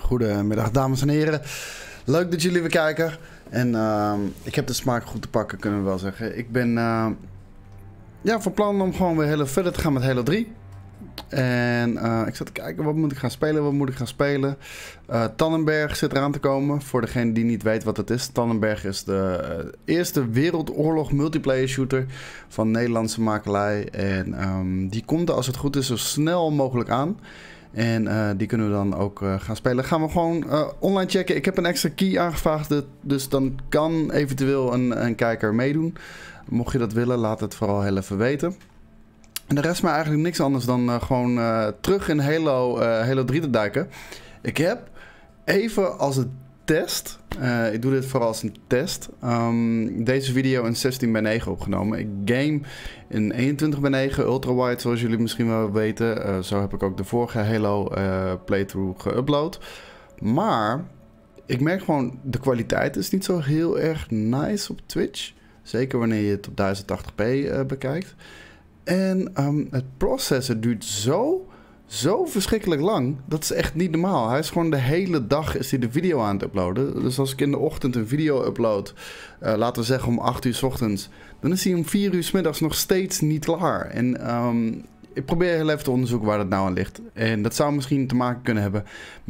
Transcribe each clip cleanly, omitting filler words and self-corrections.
Goedemiddag dames en heren. Leuk dat jullie weer kijken. En ik heb de smaak goed te pakken, kunnen we wel zeggen. Ik ben van plan om gewoon weer verder te gaan met Halo 3. En ik zat te kijken, wat moet ik gaan spelen? Tannenberg zit eraan te komen. Voor degene die niet weet wat het is. Tannenberg is de eerste wereldoorlog multiplayer shooter van Nederlandse makelij. En die komt er, als het goed is, zo snel mogelijk aan. En die kunnen we dan ook gaan spelen. Gaan we gewoon online checken. Ik heb een extra key aangevraagd. Dus dan kan eventueel een kijker meedoen. Mocht je dat willen, laat het vooral heel even weten. En de rest maar eigenlijk niks anders dan gewoon terug in Halo 3 te duiken. Ik heb even als een test, ik doe dit vooral als een test, deze video in 16:9 opgenomen. Ik game in 21:9 ultrawide, zoals jullie misschien wel weten. Zo heb ik ook de vorige Halo playthrough geüpload. Maar ik merk gewoon, de kwaliteit is niet zo heel erg nice op Twitch. Zeker wanneer je het op 1080p bekijkt. En het processen duurt zo verschrikkelijk lang. Dat is echt niet normaal. Hij is gewoon de hele dag is hij de video aan het uploaden. Dus als ik in de ochtend een video upload, laten we zeggen om 8 uur 's ochtends, dan is hij om 4 uur 's middags nog steeds niet klaar. En ik probeer heel even te onderzoeken waar dat nou aan ligt. En dat zou misschien te maken kunnen hebben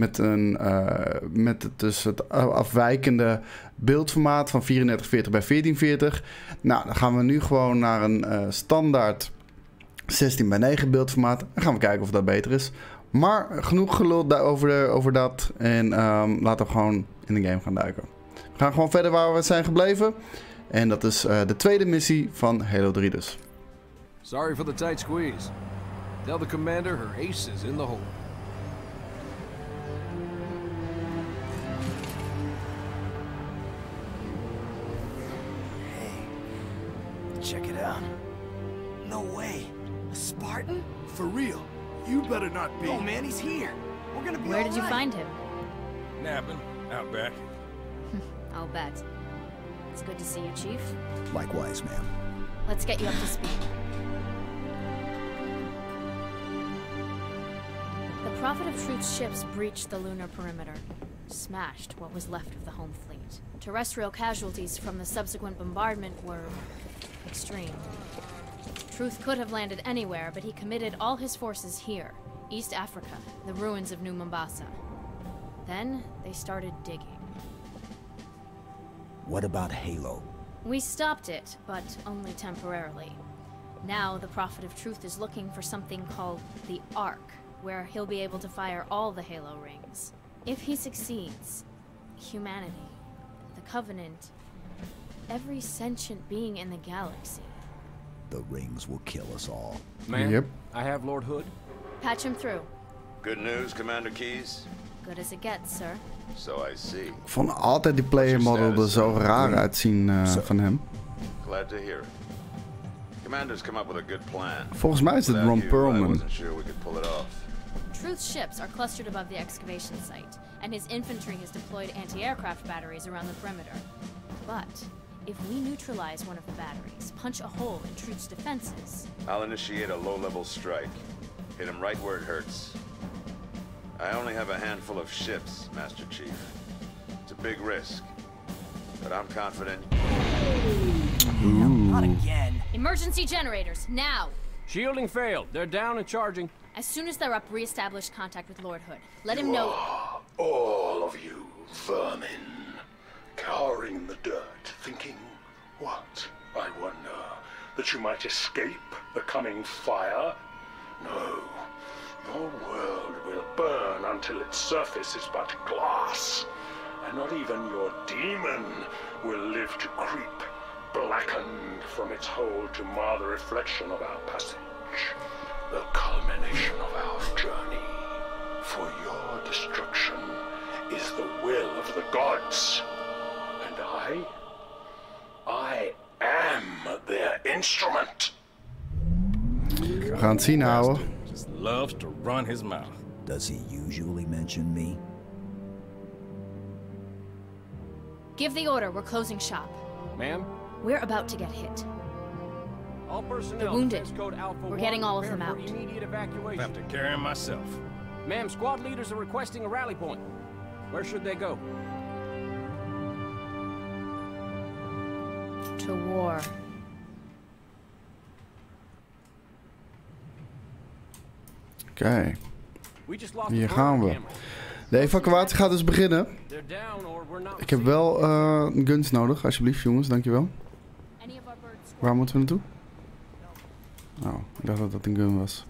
met het afwijkende beeldformaat van 3440 bij 1440. Nou, dan gaan we nu gewoon naar een standaard 16:9 beeldformaat. En gaan we kijken of dat beter is. Maar genoeg gelul over dat. En laten we gewoon in de game gaan duiken. We gaan gewoon verder waar we zijn gebleven. En dat is de tweede missie van Halo 3 dus. Sorry for the tight squeeze. Tell the commander her ace is in the hole. Hey, check it out. No way. A Spartan? For real. You better not be. Oh man, he's here. We're gonna be Where did you find him? Napping out back. I'll bet. It's good to see you, Chief. Likewise, ma'am. Let's get you up to speed. The Prophet of Truth's ships breached the lunar perimeter, smashed what was left of the home fleet. Terrestrial casualties from the subsequent bombardment were extreme. Truth could have landed anywhere, but he committed all his forces here, East Africa, the ruins of New Mombasa. Then they started digging. What about Halo? We stopped it, but only temporarily. Now the Prophet of Truth is looking for something called the Ark, where he'll be able to fire all the Halo rings. If he succeeds, humanity, the Covenant, every sentient being in the galaxy. The rings will kill us all. Ma'am, Yep. I have Lord Hood. Patch him through. Good news, Commander Keyes? Good as it gets, sir. So I see. Ik vond altijd die player model er zo raar uitzien van hem. Glad to hear it. Commander's come up with a good plan. Volgens mij is het Without Ron you, I Perlman. wasn't sure we could pull it off. Truth's ships are clustered above the excavation site, and his infantry has deployed anti-aircraft batteries around the perimeter. But if we neutralize one of the batteries, punch a hole in Truth's defenses. I'll initiate a low-level strike. Hit him right where it hurts. I only have a handful of ships, Master Chief. It's a big risk, but I'm confident. Not again. Emergency generators, now! Shielding failed. They're down and charging. As soon as they're up, re-establish contact with Lord Hood. Let him know. All of you vermin, cowering in the dirt, thinking, what, I wonder, that you might escape the coming fire? No, your world will burn until its surface is but glass, and not even your demon will live to creep, blackened from its hole to mar the reflection of our passage, the culmination of our journey. For your destruction is the will of the gods, and I am their instrument. We gaan het zien houden. Just loves to run his mouth. Does he usually mention me? Give the order, we're closing shop. Ma'am, We're about to get hit. all personnel. They're wounded. defense code Alpha We're 1, getting all of prepare them for out. Immediate I evacuation. have to carry him myself. Ma'am, squad leaders are requesting a rally point. Where should they go? To war. Oké, We just lost hier the gaan we. camera. De evacuatie gaat dus beginnen. They're down or we're not. Ik heb wel guns nodig, alsjeblieft jongens, dankjewel. Any of our birds? Waar moeten we naartoe? Oh, ik dacht dat dat een gun was.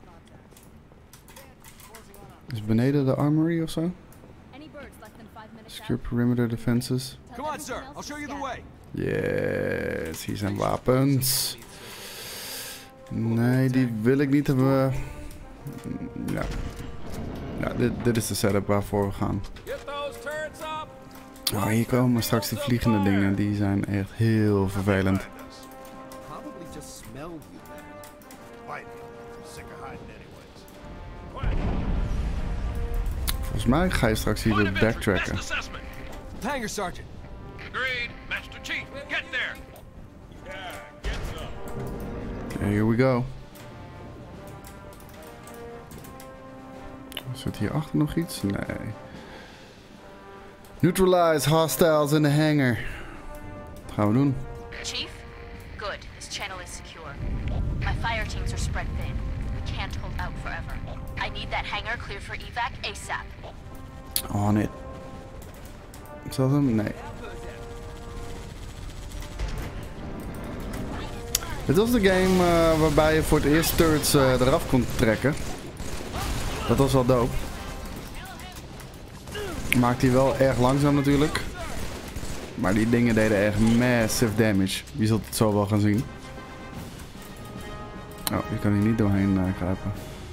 Is beneden de armory of zo? Any birds less than 5 minutes Secure out? perimeter defenses. Tell Come on, everyone sir. else I'll to show you the scatter. way. Yes, hier zijn wapens. Nee, die wil ik niet hebben. Ja, ja dit is de setup waarvoor we gaan. Get those turrets up. Oh, hier komen straks die vliegende dingen. Die zijn echt heel vervelend. Probably just smelled you, man. Why? Sick of hiding anyways. Volgens mij ga je straks hier weer backtracken. Hangar sergeant. Agreed. Master Chief, get there. Okay, here we go. Zit hierachter nog iets? Nee. Neutralize hostiles in the hangar. Wat gaan we doen? Chief? Good. This channel is secure. My fire teams are spread thin. We can't hold out forever. I need that hangar cleared for evac ASAP. On it. Is dat hem? Nee. Dit was de game waarbij je voor het eerst turrets eraf kon trekken. Dat was wel dope. Maakte hij wel erg langzaam natuurlijk. Maar die dingen deden echt massive damage. Je zult het zo wel gaan zien. Oh, je kan hier niet doorheen kruipen.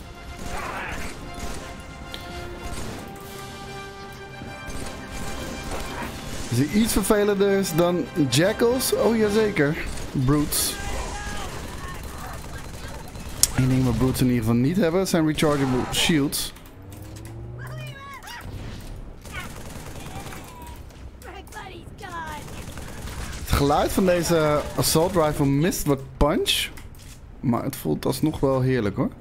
Is er iets vervelender is dan jackals? Oh jazeker. Brutes. Eén ding wat brutes in ieder geval niet hebben zijn rechargeable shields. Het geluid van deze assault rifle mist wat punch. Maar het voelt alsnog wel heerlijk hoor.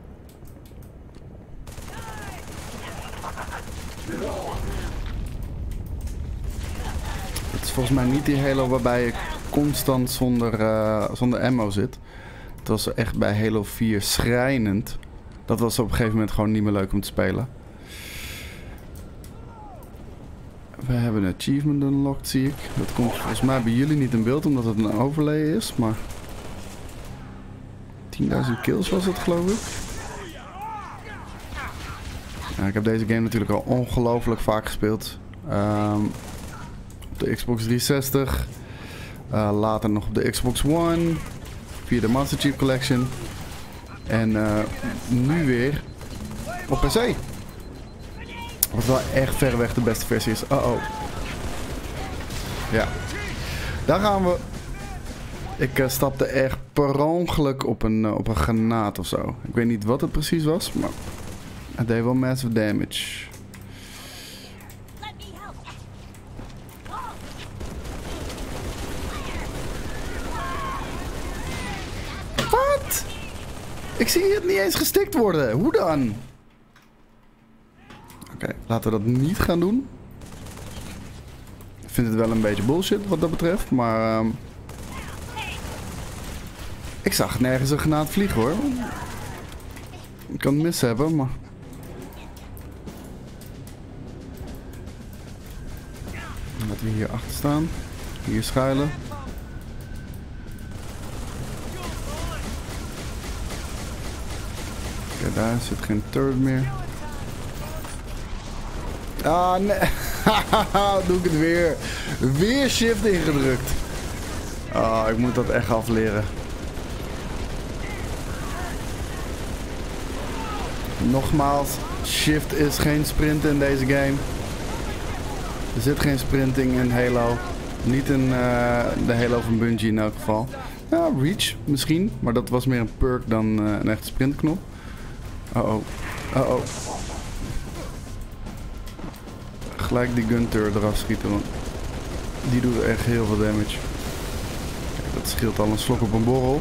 Het is volgens mij niet die Halo waarbij je constant zonder ammo zit. Het was echt bij Halo 4 schrijnend. Dat was op een gegeven moment gewoon niet meer leuk om te spelen. We hebben een achievement unlocked, zie ik. Dat komt volgens mij bij jullie niet in beeld, omdat het een overlay is, maar... 10.000 kills was het, geloof ik. Ja, ik heb deze game natuurlijk al ongelooflijk vaak gespeeld. Op de Xbox 360. Later nog op de Xbox One. Via de Master Chief Collection. En nu weer op PC. Wat wel echt verreweg de beste versie is. Uh-oh. Ja. Daar gaan we. Ik stapte echt per ongeluk op een granaat of zo. Ik weet niet wat het precies was, maar het deed wel massive damage. Wat? Ik zie het niet eens gestikt worden. Hoe dan? Oké, laten we dat niet gaan doen. Ik vind het wel een beetje bullshit wat dat betreft, maar... ik zag nergens een granaat vliegen hoor. Ik kan het mis hebben, maar... laten we hier achter staan. Hier schuilen. Kijk, daar zit geen turret meer. Ah, nee. Doe ik het weer. Weer shift ingedrukt. Ah, ik moet dat echt afleren. Nogmaals, shift is geen sprint in deze game. Er zit geen sprinting in Halo. Niet in de Halo van Bungie in elk geval. Ja, Reach misschien, maar dat was meer een perk dan een echte sprintknop. Uh-oh. Uh-oh. Gelijk die guntur eraf schieten, want die doet echt heel veel damage. Kijk, dat scheelt al een slok op een borrel.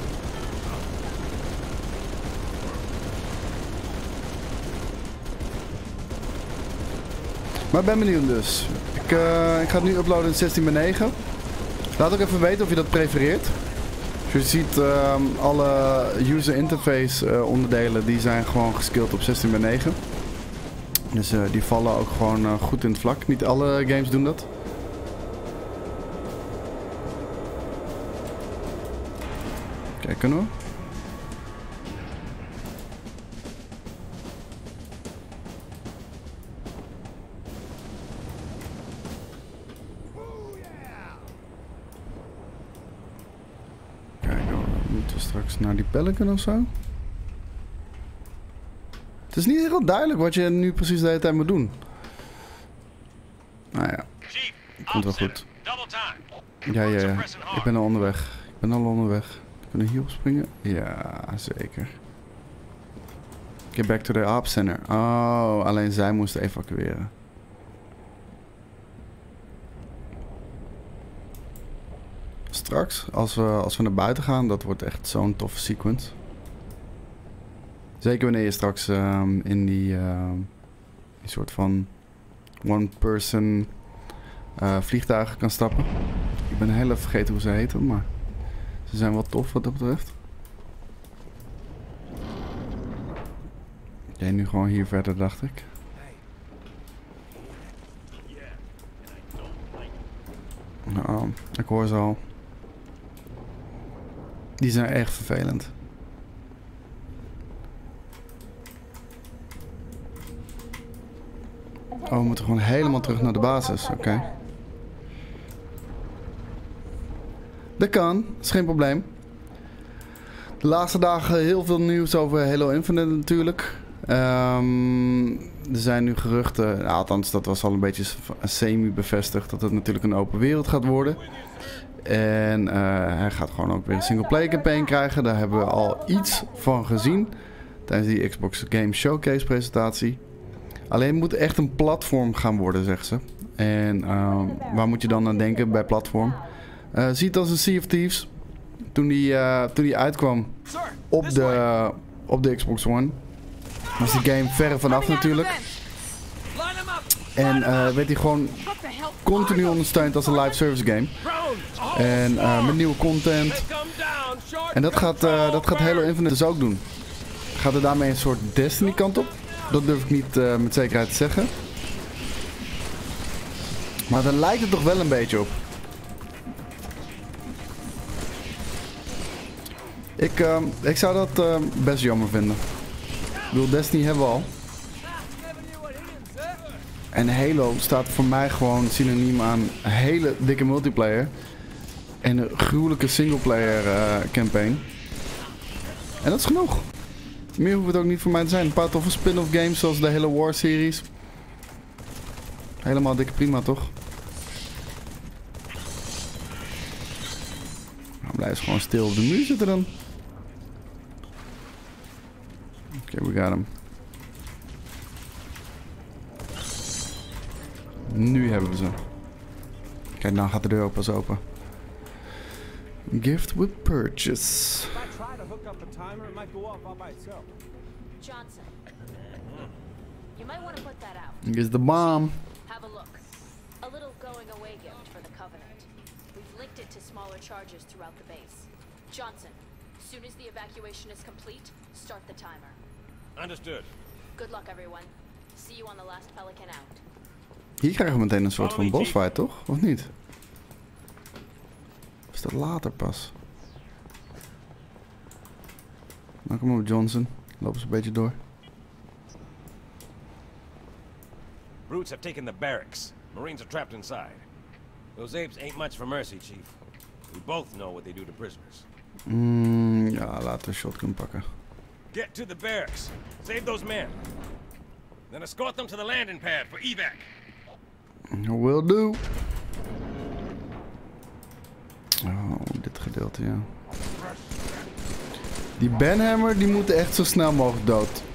Maar ik ben benieuwd dus. Ik Ik ga het nu uploaden in 16:9. Laat ook even weten of je dat prefereert. Zoals je ziet, alle user interface onderdelen die zijn gewoon geskild op 16:9. Dus die vallen ook gewoon goed in het vlak. Niet alle games doen dat. Kijk, kunnen we? Moeten we straks naar die Pelican of zo? Het is niet heel duidelijk wat je nu precies de hele tijd moet doen. Nou ja, komt wel goed. Ja. Ik ben al onderweg. Kunnen we hierop springen? Ja, zeker. Get back to the op center. Oh, alleen zij moesten evacueren. Straks, als we naar buiten gaan, dat wordt echt zo'n toffe sequence. Zeker wanneer je straks in die soort van one-person vliegtuigen kan stappen. Ik ben heel even vergeten hoe ze heten, maar ze zijn wel tof wat dat betreft. Jij nu gewoon hier verder, dacht ik. Nou, ik hoor ze al. Die zijn echt vervelend. Oh, we moeten gewoon helemaal terug naar de basis. Oké. Dat kan, is geen probleem. De laatste dagen heel veel nieuws over Halo Infinite natuurlijk. Er zijn nu geruchten, althans dat was al een beetje semi-bevestigd, dat het natuurlijk een open wereld gaat worden. En hij gaat gewoon ook weer een single-player campaign krijgen. Daar hebben we al iets van gezien tijdens die Xbox Game Showcase presentatie. Alleen het moet echt een platform gaan worden, zeggen ze. En waar moet je dan aan denken bij platform? Zie het als een Sea of Thieves. Toen die uitkwam op de Xbox One, was die game verre vanaf natuurlijk. En werd hij gewoon continu ondersteund als een live service game. En met nieuwe content. En dat gaat Halo Infinite dus ook doen. Gaat er daarmee een soort Destiny kant op? Dat durf ik niet met zekerheid te zeggen. Maar daar lijkt het toch wel een beetje op. Ik zou dat best jammer vinden. Ik bedoel, Destiny hebben we al. En Halo staat voor mij gewoon synoniem aan een hele dikke multiplayer. En een gruwelijke singleplayer campaign. En dat is genoeg. Meer hoeft het ook niet voor mij te zijn. Een paar toffe spin-off games zoals de Halo War series. Helemaal dikke prima, toch? Nou, blijf gewoon stil op de muur zitten dan. Oké, we got hem. Nu hebben we ze. Kijk, nou gaat de deur pas open. Gift with purchase. Johnson, you might want to put that out. Here's the bomb. Have a look. A little going away gift for the Covenant. We've linked it to smaller charges throughout the base. Johnson, as soon as the evacuation is complete, start the timer. Understood. Good luck, everyone. See you on the last Pelican out. Hier krijgen we meteen een soort van bossfight, toch? Of niet? Of is dat later pas? Nou, kom op, Johnson. Loop eens een beetje door. Brutes have taken the barracks. Marines are trapped inside. Those apes ain't much for mercy, Chief. We both know what they do to prisoners. Ja, laten we shotgun pakken. Get to the barracks. Save those men. Then escort them to the landing pad for evac. Will do. Oh, dit gedeelte, ja. Die Banhammer, die moet echt zo snel mogelijk dood.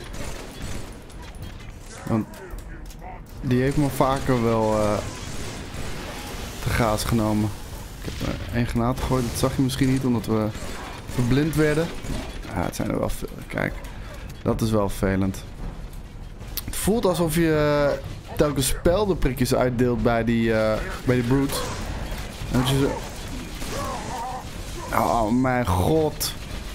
Want die heeft me vaker wel te gaas genomen. Ik heb er 1 granaat gegooid, dat zag je misschien niet omdat we verblind werden. Ja, het zijn er wel veel. Kijk, dat is wel vervelend. Het voelt alsof je telkens speldenprikjes uitdeelt bij die brute. En dat je zo... Oh mijn god.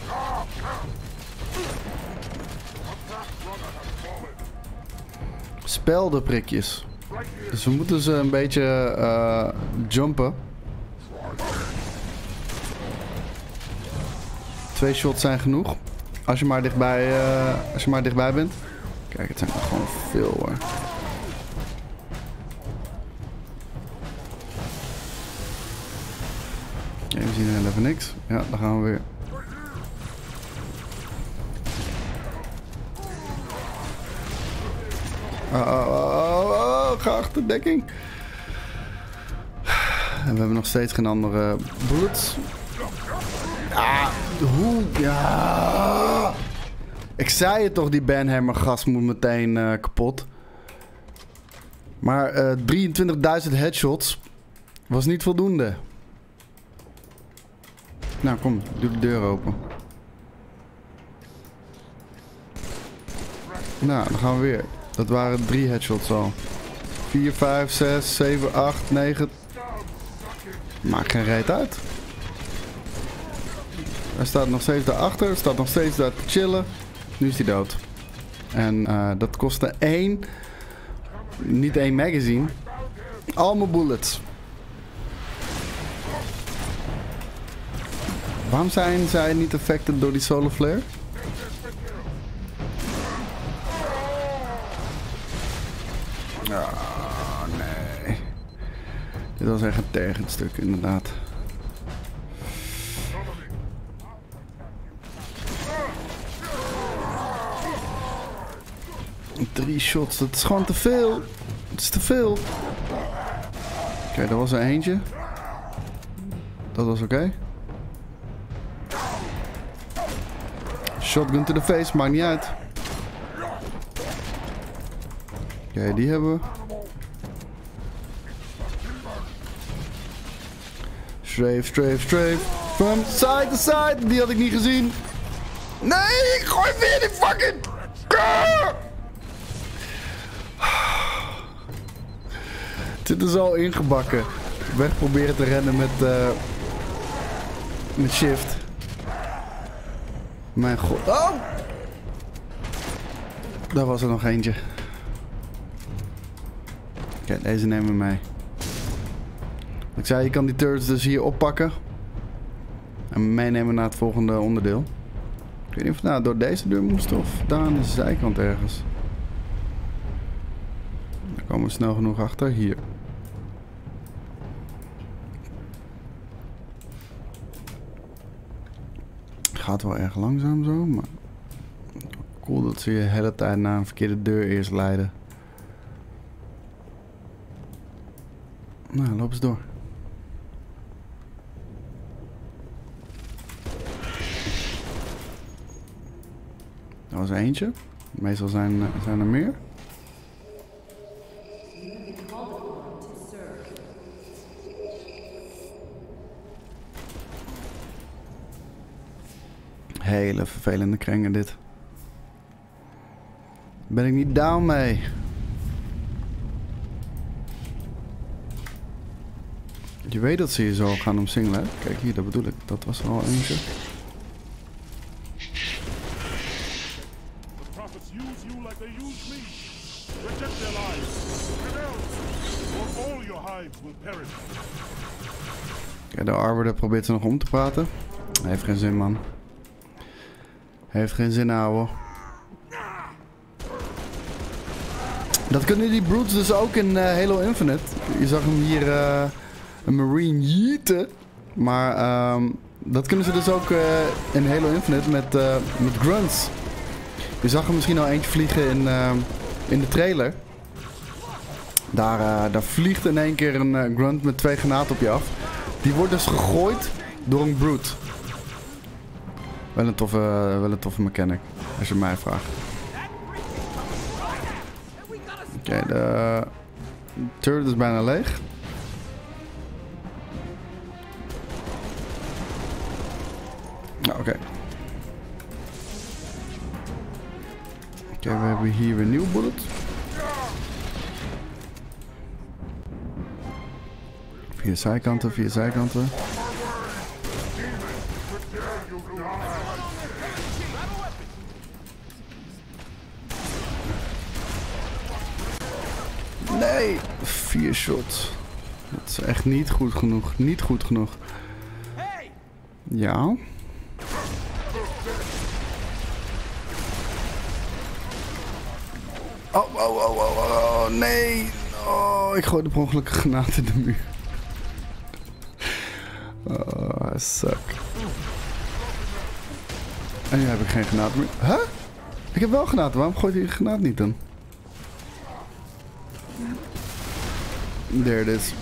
Speldenprikjes. Dus we moeten ze een beetje jumpen. 2 shots zijn genoeg. Als je maar dichtbij bent. Kijk, het zijn er gewoon veel hoor. Oké, we zien heel even niks. Ja, dan gaan we weer. Ga achterdekking. En we hebben nog steeds geen andere bullets. Ah, hoe? Ja. Ik zei het toch, die Banhammer gas moet meteen kapot. Maar 23.000 headshots was niet voldoende. Nou kom, doe de deur open. Nou, dan gaan we weer. Dat waren 3 headshots al. 4, 5, 6, 7, 8, 9. Maakt geen reet uit. Hij staat nog steeds daarachter. Staat nog steeds daar te chillen. Nu is hij dood. En dat kostte 1. Niet 1 magazine. Al mijn bullets. Waarom zijn zij niet affected door die solar flare? Oh, nee. Dit was echt een tergend stuk, inderdaad. Drie shots, dat is gewoon te veel. Het is te veel. Oké, dat was er eentje. Dat was oké. Shotgun to the face, maakt niet uit. Oké, die hebben we. Strafe, strafe, strafe. From side to side. Die had ik niet gezien. Nee, ik gooi weer die fucking... Het zit er zo ingebakken. Weg proberen te rennen met shift. Mijn god. Oh! Daar was er nog eentje. Oké, deze nemen we mee. Ik zei, je kan die turrets dus hier oppakken. En meenemen naar het volgende onderdeel. Ik weet niet of het nou door deze deur moest of daar aan de zijkant ergens. Daar komen we snel genoeg achter. Hier. Gaat wel erg langzaam zo, maar... Cool dat ze je de hele tijd naar een verkeerde deur eerst leiden. Nou, loop eens door. Dat was eentje. Meestal zijn er meer. Hele vervelende krengen dit. Ben ik niet down mee. Je weet dat ze je zo gaan omsingelen. Kijk hier, dat bedoel ik. Dat was er al eentje. Kijk, de Arbiter probeert ze nog om te praten. Hij heeft geen zin, man. Hij heeft geen zin, ouwe. Dat kunnen die brutes dus ook in Halo Infinite. Je zag hem hier een marine yeeten. Maar dat kunnen ze dus ook in Halo Infinite met grunts. Je zag hem misschien al eentje vliegen in de trailer. Daar vliegt in één keer een grunt met 2 granaten op je af. Die wordt dus gegooid door een brute. Wel een toffe mechanic, als je mij vraagt. Oké, de turret is bijna leeg. Nou, oké. Oké, we hebben hier weer een nieuw bullet. Via zijkanten, via zijkanten. Nee, 4 shots. Dat is echt niet goed genoeg. Niet goed genoeg. Ja. Oh, nee. Oh, ik gooi de per ongeluk een granaat in de muur. Oh, suck. En nu heb ik geen granaat meer. Huh? Ik heb wel granaten. Waarom gooit hij een granaat niet dan? There it is.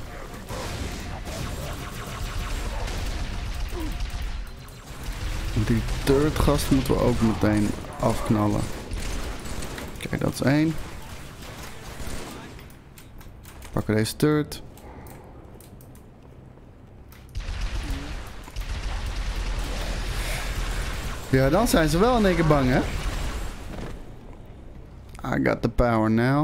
Die third gast moeten we ook meteen afknallen. Kijk, dat is 1. Pakken deze third. Ja, dan zijn ze wel in één keer bang, hè? I got the power now.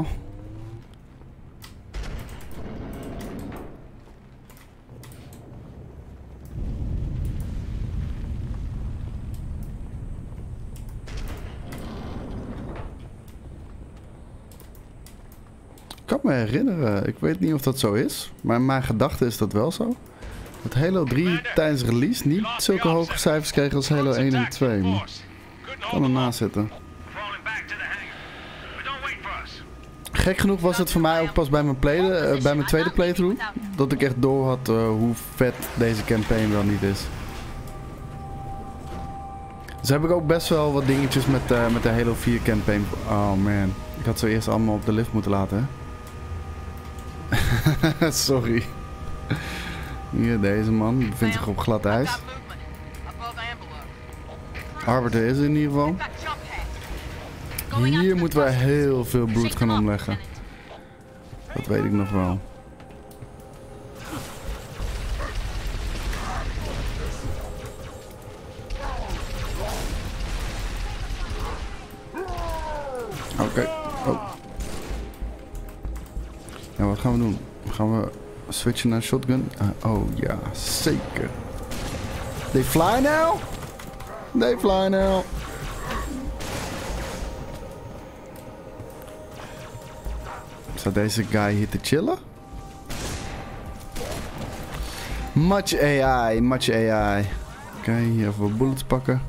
Ik kan me herinneren, ik weet niet of dat zo is, maar in mijn gedachte is dat wel zo. Dat Halo 3 tijdens release niet zulke hoge cijfers kreeg als Halo 1 en 2. Maar ik kan ernaast zitten. Gek genoeg was het voor mij ook pas bij mijn tweede playthrough dat ik echt door had hoe vet deze campaign wel niet is. Dus heb ik ook best wel wat dingetjes met de Halo 4 campaign. Oh man, ik had ze eerst allemaal op de lift moeten laten, hè? Sorry. Hier, deze man die bevindt zich op glad ijs. Arbiter is er in ieder geval. Hier moeten we heel veel bloed gaan omleggen. Dat weet ik nog wel. Oké. Oh. Ja, wat gaan we doen? Gaan we switchen naar shotgun? Oh ja, zeker. They fly now? They fly now. Staat deze guy hier te chillen? Much AI, much AI. Oké, hier even wat bullets pakken.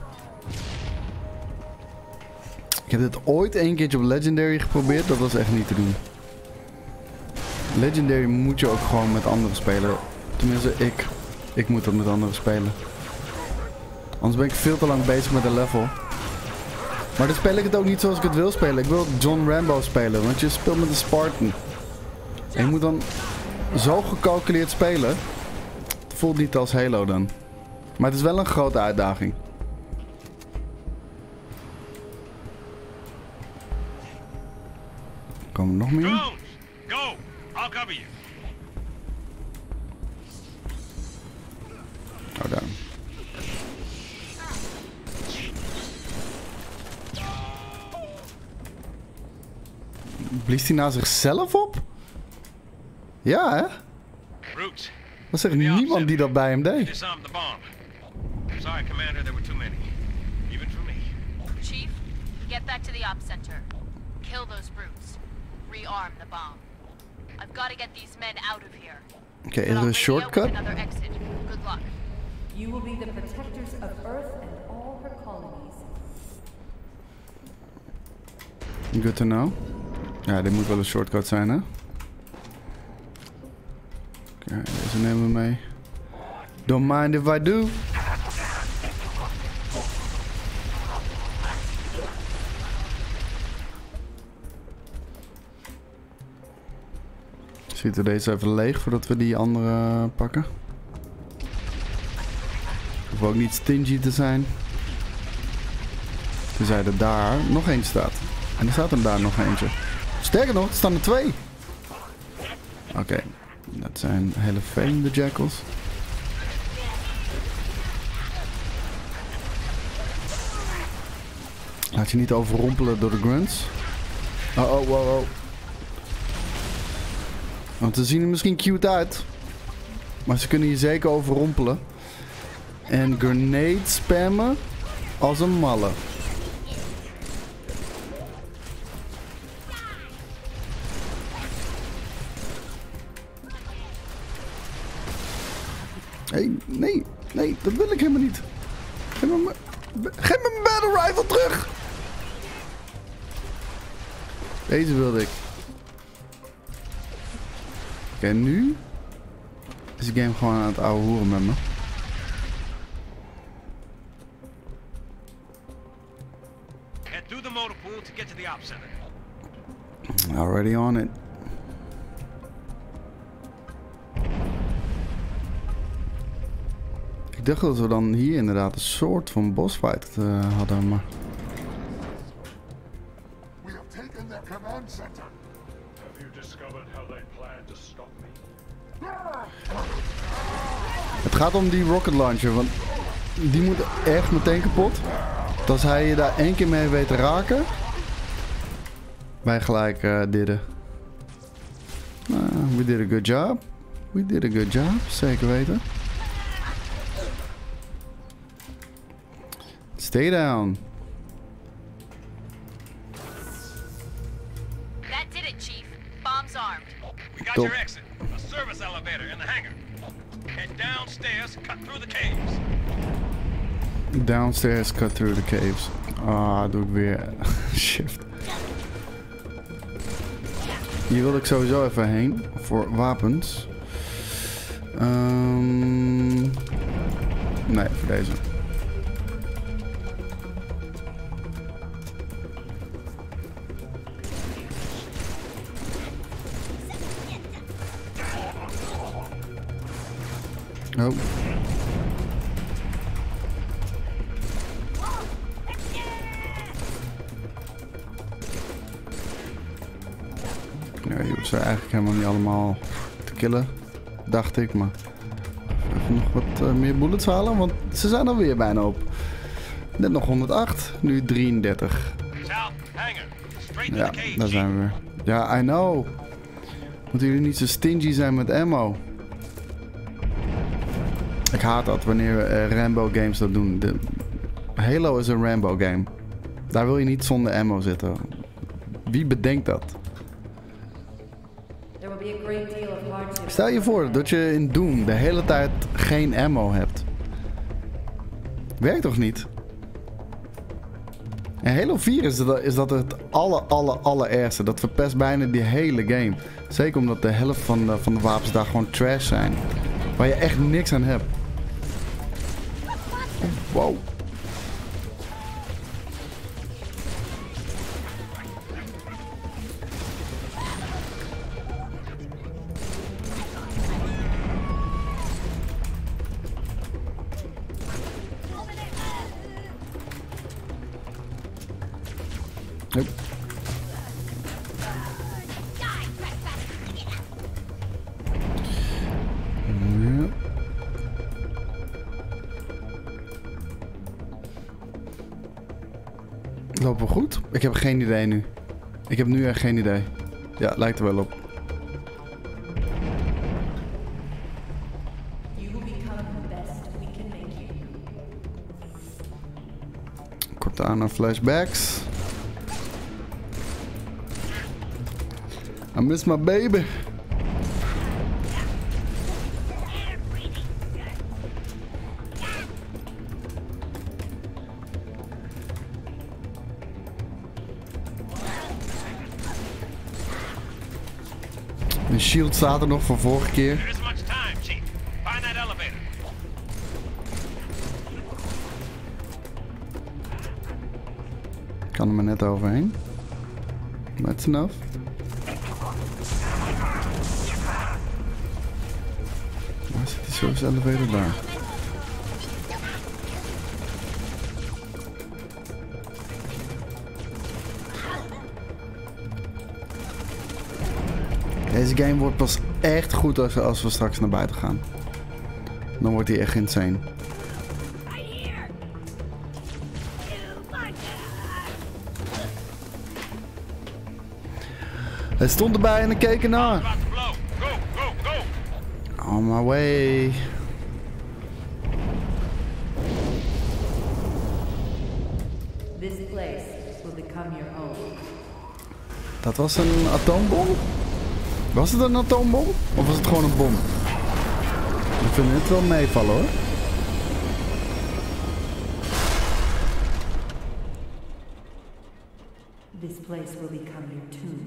Ik heb dit ooit een keertje op Legendary geprobeerd. Dat was echt niet te doen. Legendary moet je ook gewoon met anderen spelen. Tenminste, ik moet dat met anderen spelen. Anders ben ik veel te lang bezig met een level. Maar dan speel ik het ook niet zoals ik het wil spelen. Ik wil John Rambo spelen, want je speelt met een Spartan. En je moet dan zo gecalculeerd spelen. Het voelt niet als Halo dan. Maar het is wel een grote uitdaging. Komen er nog meer? Go! I'll cover you. Oh, daar. Bliest hij nou zichzelf op? Ja, hè? Roots. Dat zegt niemand die dat bij hem deed. Disarm the bomb. Sorry, Commander, there were too many. Even for me. Chief, get back to the ops center. Kill those brutes. Rearm the bomb. I've got to get these men out of here. Oké, is er een shortcut? Another exit. Good luck. You will be the protectors of Earth and all her colonies. Good to know. Ja, dit moet wel een shortcut zijn, hè? Oké, deze nemen we mee. Don't mind if I do. Zitten we deze even leeg voordat we die andere pakken. Hoef ook niet stingy te zijn. Tenzij er daar nog één staat. En er staat er daar nog eentje. Sterker nog, er staan er 2. Oké, dat zijn hele vervelende jackals. Laat je niet overrompelen door de grunts. Oh. Want ze zien er misschien cute uit. Maar ze kunnen je zeker overrompelen. En grenade spammen als een malle. Hé, nee, nee, dat wil ik helemaal niet. Geef me mijn battle rifle terug! Deze wilde ik. Oké, nu is de game gewoon aan het ouwe hoeren met me. Head through the motor pool to get to the op center. Already on it. Ik dacht dat we dan hier inderdaad een soort van bossfight hadden, maar... We have taken their command center. Have you discovered how they plan to stop me? Het gaat om die rocket launcher, want die moet echt meteen kapot. Want als hij je daar 1 keer mee weet te raken... Wij gelijk didden. We did a good job. We did a good job, zeker weten. Stay down. That did it, Chief. Bomb's armed. We got Top. your exit. A service elevator in the hangar. Head downstairs, cut through the caves. Downstairs, cut through the caves. Ah, doe ik weer. Shift. Hier wil ik sowieso even heen. Voor wapens. Nee, voor deze. Oh. Ja, je hoeft ze eigenlijk helemaal niet allemaal te killen, dacht ik, maar even nog wat meer bullets halen, want ze zijn alweer bijna op. Net nog 108, nu 33. South hangar. Straight to Ja, the cave, daar Chief. zijn we weer. Ja, I know. Moeten jullie niet zo stingy zijn met ammo? Ik haat dat wanneer Rambo games dat doen. Halo is een Rambo game. Daar wil je niet zonder ammo zitten. Wie bedenkt dat? There will be a great deal of hardship. Stel je voor dat je in Doom de hele tijd geen ammo hebt. Werkt toch niet? En Halo 4 is dat het allerergste. Dat verpest bijna die hele game. Zeker omdat de helft van de wapens daar gewoon trash zijn. Waar je echt niks aan hebt. Oh, wow. Hup. Ja. Lopen we goed? Ik heb geen idee nu. Ik heb nu echt geen idee. Ja, lijkt er wel op. You will become the best we can make you. Cortana flashbacks. I miss my baby. Mijn shield staat er nog van vorige keer. There isn't much time, Chief. Find that elevator. Ik kan er maar net overheen. That's enough. Waar zit die service elevator? Daar. Deze game wordt pas echt goed als we straks naar buiten gaan. Dan wordt hij echt insane. Hij stond erbij en ik keek ernaar. About to blow. Go, go, go. On my way. This place will become your own. Dat was een atoombom? Was het een atoombom? Of was het gewoon een bom? Ik vind het wel meevallen hoor. This place will become your tomb.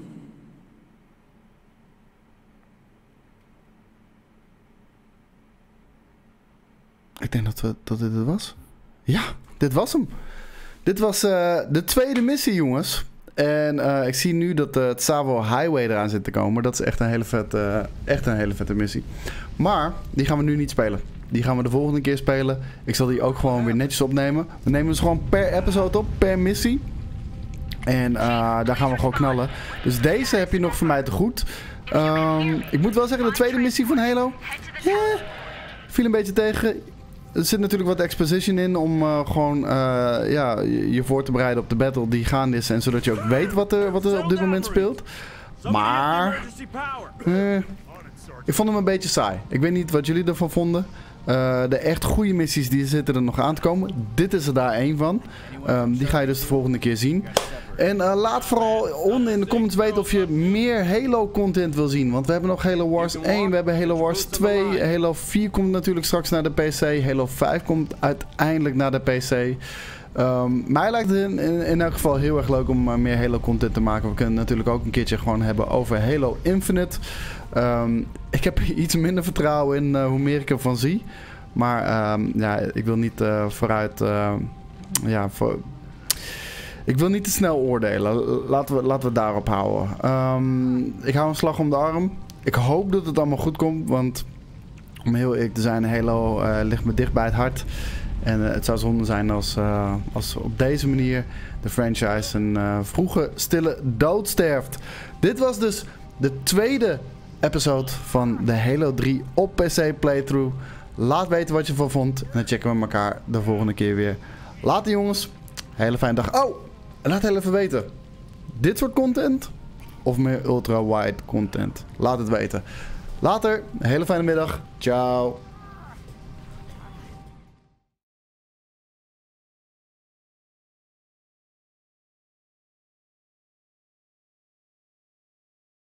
Ik denk dat dit het was. Ja, dit was hem. Dit was de tweede missie, jongens. En ik zie nu dat het Tsavo Highway eraan zit te komen. Dat is echt een hele vette missie. Maar die gaan we nu niet spelen. Die gaan we de volgende keer spelen. Ik zal die ook gewoon weer netjes opnemen. We nemen ze gewoon per episode op, per missie. En daar gaan we gewoon knallen. Dus deze heb je nog voor mij te goed. Ik moet wel zeggen, de tweede missie van Halo... viel een beetje tegen. Er zit natuurlijk wat exposition in om gewoon je voor te bereiden op de battle die gaande is. En zodat je ook weet wat er op dit moment speelt. Maar... ik vond hem een beetje saai. Ik weet niet wat jullie ervan vonden. De echt goede missies die zitten er nog aan te komen. Dit is er daar één van. Die ga je dus de volgende keer zien. En laat vooral onder in de comments weten of je meer Halo content wil zien. Want we hebben nog Halo Wars 1, we hebben Halo Wars 2. Halo 4 komt natuurlijk straks naar de PC. Halo 5 komt uiteindelijk naar de PC. Mij lijkt het in elk geval heel erg leuk om meer Halo content te maken. We kunnen natuurlijk ook een keertje gewoon hebben over Halo Infinite. Ik heb iets minder vertrouwen in hoe meer ik ervan zie. Maar ik wil niet vooruit... Ik wil niet te snel oordelen. Laten we het daarop houden. Ik hou een slag om de arm. Ik hoop dat het allemaal goed komt. Want om heel eerlijk te zijn, Halo ligt me dicht bij het hart. En het zou zonde zijn als op deze manier de franchise een vroege, stille dood sterft. Dit was dus de tweede episode van de Halo 3 op PC playthrough. Laat weten wat je ervan vond. En dan checken we elkaar de volgende keer weer. Later jongens. Hele fijne dag. Oh, laat heel even weten. Dit soort content of meer ultra-wide content? Laat het weten. Later, hele fijne middag. Ciao.